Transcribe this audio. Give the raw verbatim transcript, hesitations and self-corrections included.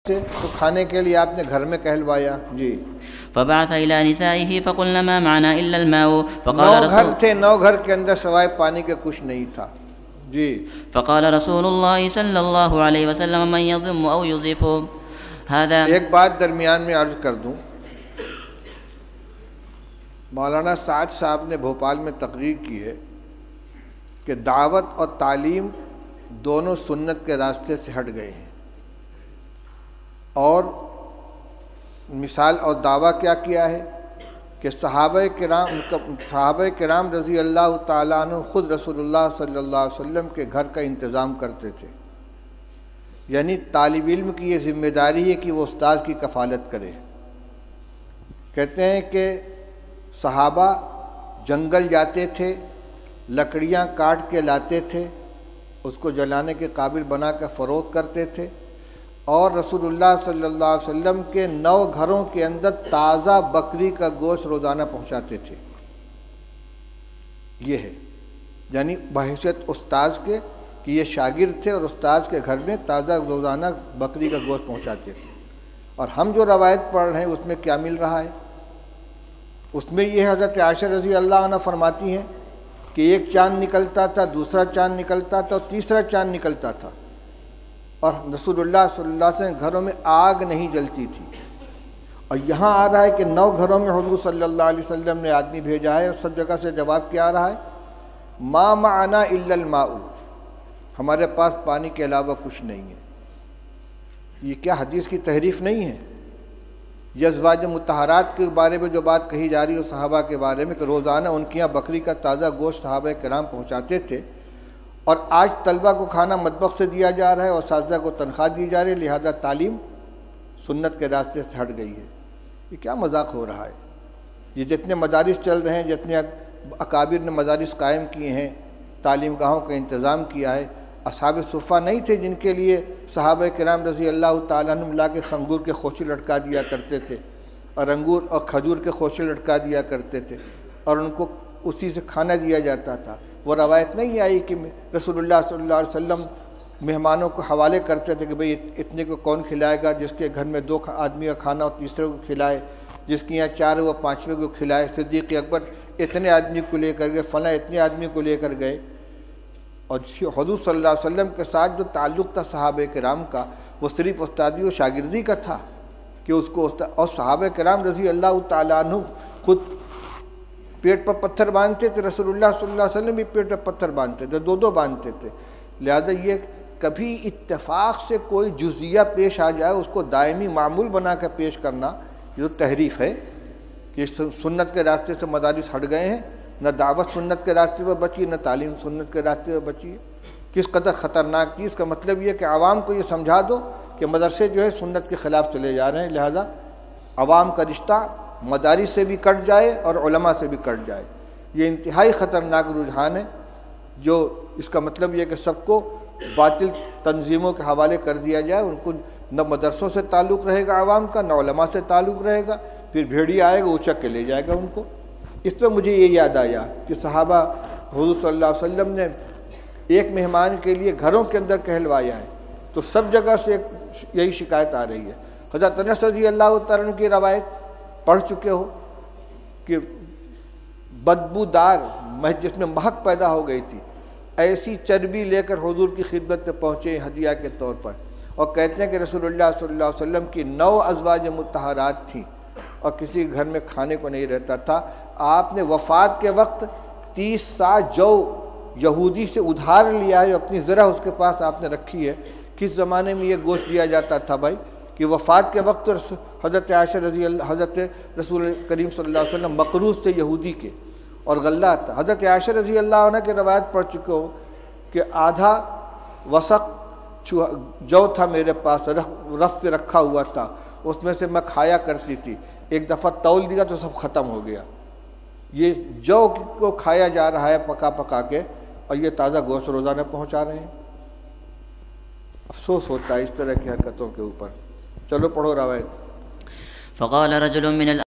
تو کھانے کے لیے آپ نے گھر میں کہلوایا جی. فبعث إلى نسائه فقلنا ما معنا إلا الماء فقال نو گھر رسول تھے، نو گھر کے اندر سوائے پانی کے کچھ نہیں تھا جی. فقال رسول الله صلى الله عليه وسلم من يضم أو يضيف هذا. ایک بات درمیان میں عرض کر دوں، مولانا سعد صاحب نے بھوپال میں تقریر کی ہے کہ دعوت اور تعلیم دونوں سنت کے راستے سے ہٹ گئے ہیں، اور مثال اور دعویٰ کیا کیا ہے کہ صحابہ کرام صحابہ کرام رضی اللہ تعالیٰ عنہ خود رسول اللہ صلی اللہ علیہ وسلم کے گھر کا انتظام کرتے تھے. یعنی طالب علم کی یہ ذمہ داری ہے کہ وہ استاذ کی کفالت کرے. کہتے ہیں کہ صحابہ جنگل جاتے تھے، لکڑیاں کاٹ کے لاتے تھے، اس کو جلانے کے قابل بنا کر فروخت کرتے تھے، اور رسول اللہ صلی اللہ علیہ وسلم کے نو گھروں کے اندر تازہ بکری کا گوشت روزانہ پہنچاتے تھے. یہ ہے یعنی بحیثیت استاذ کے کہ یہ شاگرد تھے اور استاذ کے گھر میں تازہ روزانہ بکری کا گوشت پہنچاتے تھے. اور ہم جو روایت پڑھ رہے ہیں اس میں کیا مل رہا ہے؟ اس میں یہ حضرت عائشہ رضی اللہ عنہ فرماتی ہیں کہ ایک چاند نکلتا تھا، دوسرا چاند نکلتا تھا، اور تیسرا چاند نکلتا تھا، اور رسول اللہ صلی اللہ علیہ وسلم گھروں میں آگ نہیں جلتی تھی. اور یہاں آ رہا ہے کہ نو گھروں میں حضور صلی اللہ علیہ وسلم نے آدمی بھیجا ہے، اور سب جگہ سے جواب کیا آ رہا ہے؟ ما معنا الا الماء، ہمارے پاس پانی کے علاوہ کچھ نہیں ہے. یہ کیا حدیث کی تحریف نہیں ہے؟ یہ ازواج مطہرات کے بارے میں جو بات کہی جا رہی ہے صحابہ کے بارے میں کہ روزانہ ان کے یہاں بکری کا تازہ گوشت صحابہ کرام پہنچاتے تھے، اور آج طلبہ کو کھانا مطبخ سے دیا جا رہا ہے اور اساتذہ کو تنخواہ دی جا رہی ہے، لہذا تعلیم سنت کے راستے سے ہٹ گئی ہے. یہ کیا مذاق ہو رہا ہے؟ یہ جتنے مدارس چل رہے ہیں، جتنے اکابر نے مدارس قائم کیے ہیں، تعلیم گاہوں کا انتظام کیا ہے، اصحاب صفہ نہیں تھے جن کے لیے صحابہ کرام رضی اللہ تعالیٰ عنہ لا کے انگور کے خوشے لٹکا دیا کرتے تھے، اور انگور اور کھجور کے خوشے لٹکا دیا کرتے تھے، اور ان کو اسی سے کھانا دیا جاتا تھا. وہ روایت نہیں آئی کہ رسول اللہ صلی اللہ علیہ وسلم مہمانوں کو حوالے کرتے تھے کہ بھئی اتنے کو کون کھلائے گا، جس کے گھر میں دو آدمی کا کھانا ہو تیسرے کو کھلائے، جس کے یہاں چار وہ پانچویں کو کھلائے. صدیق اکبر اتنے آدمی کو لے کر گئے، فلاں اتنے آدمی کو لے کر گئے. اور حضور صلی اللہ علیہ وسلم کے ساتھ جو تعلق تھا صحابہ کرام کا، وہ صرف استادی و شاگردی کا تھا کہ اس کو اور صحابہ کرام رضی اللہ تعالیٰ عنہ خود پیٹ پر پتھر باندھتے تھے، رسول اللہ صلی اللہ علیہ وسلم بھی پیٹ پر پتھر باندھتے تھے، دو دو باندھتے تھے. لہذا یہ کبھی اتفاق سے کوئی جزیہ پیش آ جائے اس کو دائمی معمول بنا کر پیش کرنا، یہ تو تحریف ہے کہ سنت کے راستے سے مدارس ہٹ گئے ہیں. نہ دعوت سنت کے راستے پر بچی، نہ تعلیم سنت کے راستے پر بچی ہے. کس قدر خطرناک چیز. کا مطلب یہ کہ عوام کو یہ سمجھا دو کہ مدرسے جو ہے سنت کے خلاف چلے جا رہے ہیں، لہذا عوام کا رشتہ مدارس سے بھی کٹ جائے اور علماء سے بھی کٹ جائے. یہ انتہائی خطرناک رجحان ہے، جو اس کا مطلب یہ کہ سب کو باطل تنظیموں کے حوالے کر دیا جائے. ان کو نہ مدرسوں سے تعلق رہے گا عوام کا، نہ علماء سے تعلق رہے گا، پھر بھیڑیا آئے گا اچک کے لے جائے گا ان کو. اس پہ مجھے یہ یاد آیا کہ صحابہ حضور صلی اللہ علیہ وسلم نے ایک مہمان کے لیے گھروں کے اندر کہلوایا ہے، تو سب جگہ سے یہی شکایت آ رہی ہے. حضرت انس رضی اللہ تعالیٰ عنہ کی روایت پڑھ چکے ہو کہ بدبودار جس میں مہک پیدا ہو گئی تھی، ایسی چربی لے کر حضور کی خدمت میں پہنچے ہدیہ کے طور پر، اور کہتے ہیں کہ رسول اللہ صلی اللہ علیہ وسلم کی نو ازواج مطہرات تھیں اور کسی گھر میں کھانے کو نہیں رہتا تھا. آپ نے وفات کے وقت تیس سا جو یہودی سے ادھار لیا ہے، اپنی ذرا اس کے پاس آپ نے رکھی ہے. کس زمانے میں یہ گوشت دیا جاتا تھا بھائی کہ وفات کے وقت حضرت عائشہ رضی اللہ حضرت رسول کریم صلی اللہ علیہ وسلم مقروض تھے یہودی کے، اور غلہ تھا. حضرت عائشہ رضی اللہ عنہ کی روایت پڑھ چکے ہو کہ آدھا وسق جو تھا میرے پاس، رف پہ رکھا ہوا تھا، اس میں سے میں کھایا کرتی تھی. ایک دفعہ تول دیا تو سب ختم ہو گیا. یہ جو کو کھایا جا رہا ہے پکا پکا کے، اور یہ تازہ گوشت روزانہ پہنچا رہے ہیں. افسوس ہوتا ہے اس طرح کی حرکتوں کے اوپر. چلو پڑھو روایت. فقال رجل من